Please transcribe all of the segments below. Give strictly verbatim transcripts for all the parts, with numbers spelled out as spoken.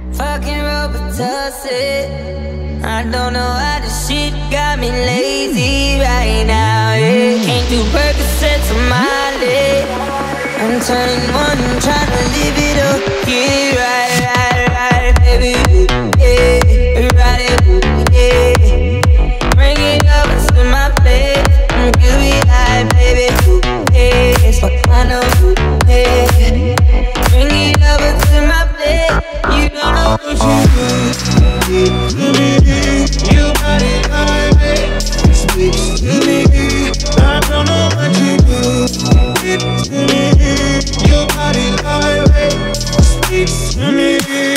Fucking Robitussin. I don't know how this shit got me lazy right now, yeah. Can't do Percocets on my leg. I'm turning one, trying to live it up. Yeah, right, right, right, baby. Yeah, ride it, yeah. Bring it up to my bed. You be like, baby, yeah. It's what I know, yeah. Bring it up to my bed. You don't know what you do. You got it like me. Speak to me. I don't know what you do. Speak to me. Your body like me. Speak to me.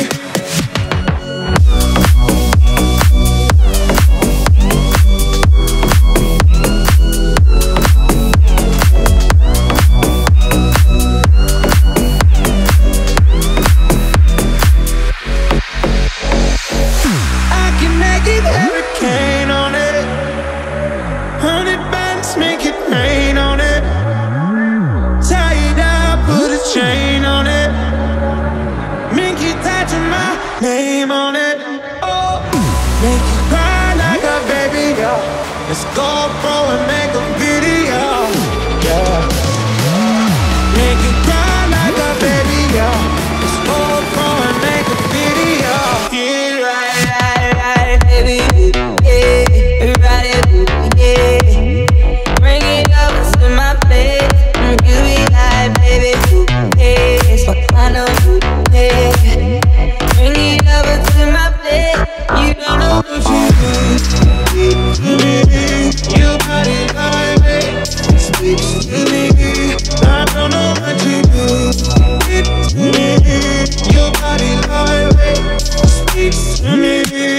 Hurricane on it, honey bands make it rain on it. Tie it up, put a chain on it. Make you tattoo my name on it. Oh, make you cry like a baby, yeah. Let's go bro and make a video, yeah. Make you cry like a baby, yeah. Let's go bro and make a video, yeah, right, right, right, baby. Your body like me, speaks to me.